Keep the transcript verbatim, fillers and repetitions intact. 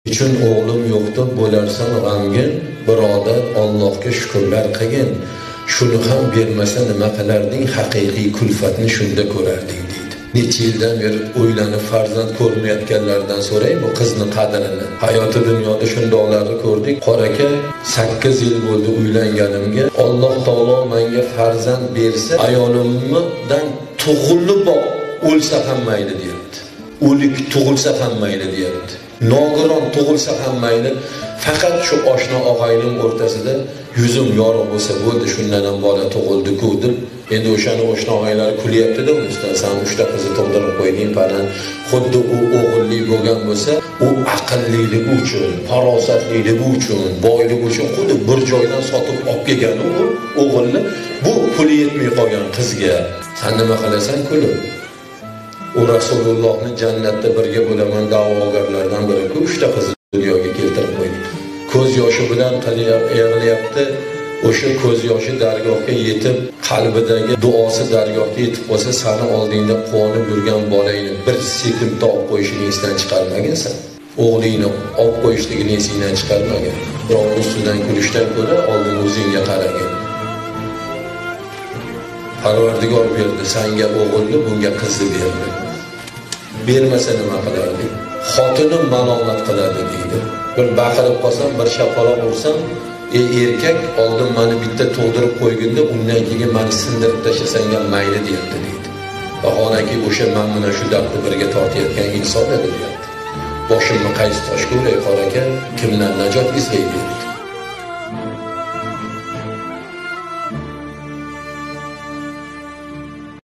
Uchun o'g'lim yo'qda bo'larsan g'amgin, birodar Allohga shukrlar qilgin. Shuni ham bermasa nima qilarding, haqiqiy kulfatni shunda ko'rarding deydi. Necha yildan beri o'ylanib farzand ko'rmayotganlardan so'ray bu qizni qadrini. Hayoti dunyoda shundoqlarni ko'rdik. Qoraka sakkiz yil bo'ldi uylanganimga. Alloh taolo menga farzand bersa, ayolimdan tug'ilib o'lsa ham mayli deyapti. O'lik tug'ilsa ham mayli deyapti. Nogiron tug'ilsa ham mayli, faqat shu oshna og'ayning o'rtasida yuzim yorug' bo'lsa bo'ldi, shundan ham bola tug'ildi-ku deb. Endi o'shani oshna og'aylar kulyapti-da, ustidan san uchta qizni tug'dirib qo'yding falan. Xuddi u o'g'illi bo'lgan bo'lsa, u aqlliligi uchun, farosatliligi uchun, boyligi uchun xuddi bir joydan sotib olib kelgan u o'g'ilni, bu puli yetmay qolgan qizga sen nima qilasan kulib? U Rasulullohni jannatda birga bo'laman da'vogarlardan biri, uchta qizni dunyoga keltirib qo'ydi. Ko'z yoshi bilan yig'layapti. O'sha ko'z yoshi dargohga yetib, qalbidagi duosi dargohga yetib qolsa, seni oldingda quvonib yurgan bolangni bir sekundda olib qo'yishini esdan chiqarmagansan. O'g'lingni olib qo'yishligini esingdan chiqarmagan. Birovning ustidan kulishdan ko'ra oldin o'zingga qaragin. Parvardigor berdi, senga o'g'ilni, bunga qizni berdi. Bermasa nima qilardi? Xotinim malomat qiladi deydi. Bir baqirib qolsam, bir shapaloq ursam, ey erkak, oldin meni bitta tug'dirib qo'yganda, undan keyin meni sindirib tashlasanga mayli deyapti deydi. Vaholanki o'sha men mana shu dardni birga tortayotgan inson edi deyapti. Boshimni qaysi toshga uray qor aka, kimdan najot izlaydi?